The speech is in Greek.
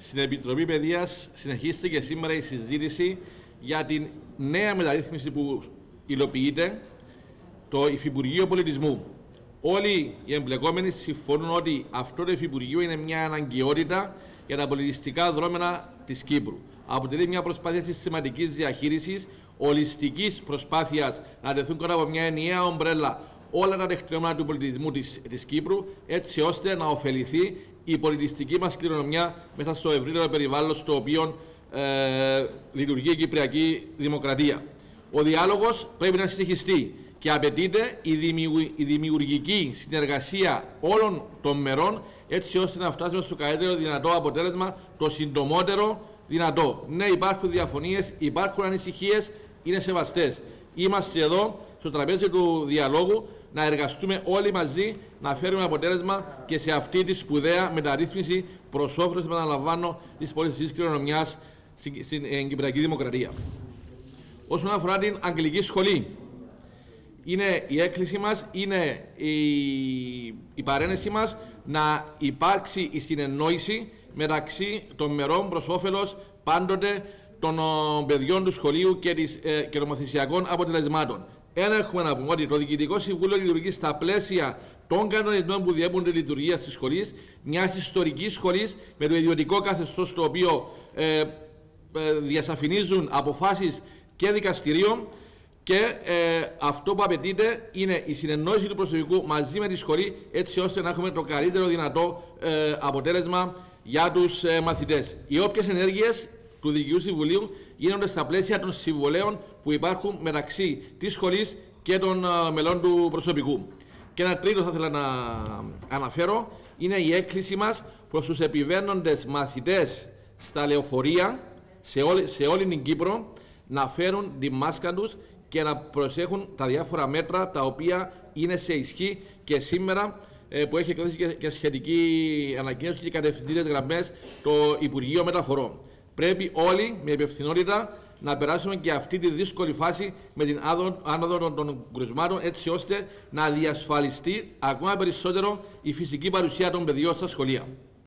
Στην Επιτροπή Παιδείας συνεχίστηκε σήμερα η συζήτηση για την νέα μεταρρύθμιση που υλοποιείται, το Υφυπουργείο Πολιτισμού. Όλοι οι εμπλεκόμενοι συμφωνούν ότι αυτό το Υφυπουργείο είναι μια αναγκαιότητα για τα πολιτιστικά δρόμενα της Κύπρου. Αποτελεί μια προσπάθεια συστηματικής διαχείρισης, ολιστικής προσπάθειας να τεθούν κάτω από μια ενιαία ομπρέλα όλα τα τεκτενόμενα του πολιτισμού της Κύπρου, έτσι ώστε να ωφεληθεί η πολιτιστική μας κληρονομιά μέσα στο ευρύτερο περιβάλλον στο οποίο λειτουργεί η Κυπριακή Δημοκρατία. Ο διάλογος πρέπει να συνεχιστεί και απαιτείται η δημιουργική συνεργασία όλων των μερών, έτσι ώστε να φτάσουμε στο καλύτερο δυνατό αποτέλεσμα το συντομότερο δυνατό. Ναι, υπάρχουν διαφωνίες, υπάρχουν ανησυχίες, είναι σεβαστές. Είμαστε εδώ στο τραπέζι του διαλόγου να εργαστούμε όλοι μαζί να φέρουμε αποτέλεσμα και σε αυτή τη σπουδαία μεταρρύθμιση προς όφελος, επαναλαμβάνω, της πολιτιστικής κληρονομιάς στην Κυπριακή Δημοκρατία. Όσον αφορά την Αγγλική Σχολή, είναι η έκκληση μας, είναι η παρένεση μας να υπάρξει η συνεννόηση μεταξύ των μερών προς όφελος πάντοτε των παιδιών του σχολείου και των μαθησιακών αποτελεσμάτων. Έχουμε να πούμε ότι το Διοικητικό Συμβούλιο λειτουργεί στα πλαίσια των κανονισμών που διέπουν τη λειτουργία της σχολής, μιας ιστορικής σχολής με το ιδιωτικό καθεστώς το οποίο διασαφηνίζουν αποφάσεις και δικαστηρίων. Και αυτό που απαιτείται είναι η συνεννόηση του προσωπικού μαζί με τη σχολή, έτσι ώστε να έχουμε το καλύτερο δυνατό αποτέλεσμα για τους μαθητές. Οι όποιες ενέργειες του Διοικητικού Συμβουλίου γίνονται στα πλαίσια των συμβολέων που υπάρχουν μεταξύ της σχολής και των μελών του προσωπικού. Και ένα τρίτο θα ήθελα να αναφέρω, είναι η έκκληση μας προς τους επιβαίνοντες μαθητές στα λεωφορεία σε όλη την Κύπρο να φέρουν τη μάσκα τους και να προσέχουν τα διάφορα μέτρα τα οποία είναι σε ισχύ και σήμερα που έχει εκδώσει και σχετική ανακοίνωση και κατευθυντήριες γραμμές το Υπουργείο Μεταφορών. Πρέπει όλοι με υπευθυνότητα να περάσουμε και αυτή τη δύσκολη φάση με την άνοδο των κρουσμάτων, έτσι ώστε να διασφαλιστεί ακόμα περισσότερο η φυσική παρουσία των παιδιών στα σχολεία.